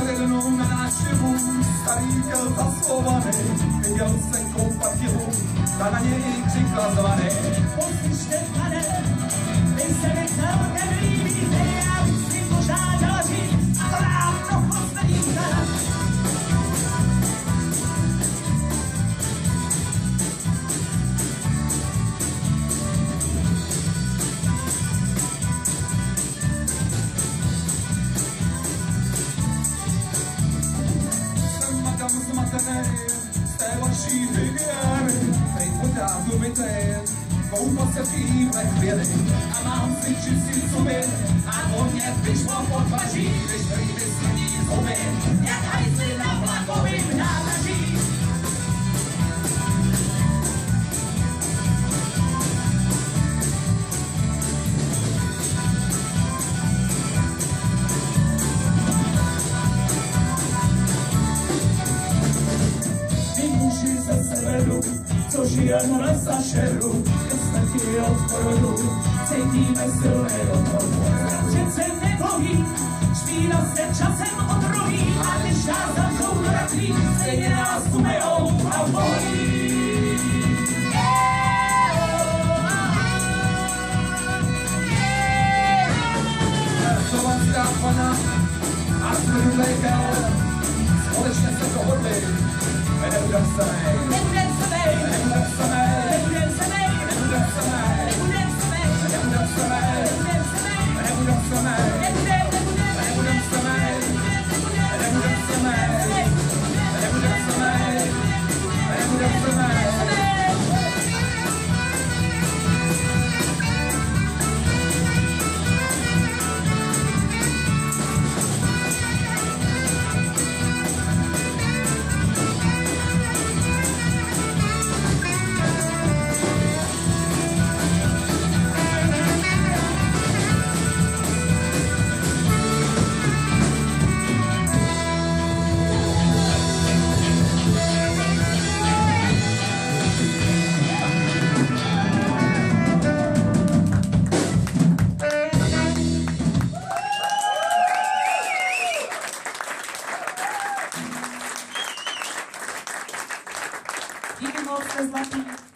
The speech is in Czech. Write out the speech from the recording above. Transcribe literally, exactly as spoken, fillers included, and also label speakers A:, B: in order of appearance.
A: přišel jednou na návštěvu, starý byl zaslovaný, viděl jsem kompativu, ta na něj křikla zvaný.
B: Poslyšte, pane, vy se mi celkem líbíte, já bych si požádal říct, a to nám to posledníte.
A: Zmatený z té vaší hygieny, tej pořád umytej, koupat se v týhle chvíli a mám si čistit zuby a o mě vyšlo pod paží, když líby sledí zuby, jak hajzli na vlakovým nádraží. Se severu, co žijeme na sašeru, ke smrti od porodu, cítíme silný odpor.
B: Přece nebojí, špína se časem odrojí, a když nás zavřou do rakví, stejně nás umejou a bolí.
A: Slovanská pana a smrtlej kel, společně se dohodli, nebudem samej,
B: Nebudem samej,
A: nebudem samej,
B: nebudem samej,
A: nebudem samej,
B: nebudem samej,
A: nebudem samej,
B: nebudem samej,
A: nebudem samej,
B: nebudem, nebudem,
A: nebudem samej, nebudem samej, nebudem samej, nebudem samej.
B: Díky moc, jste zlatý.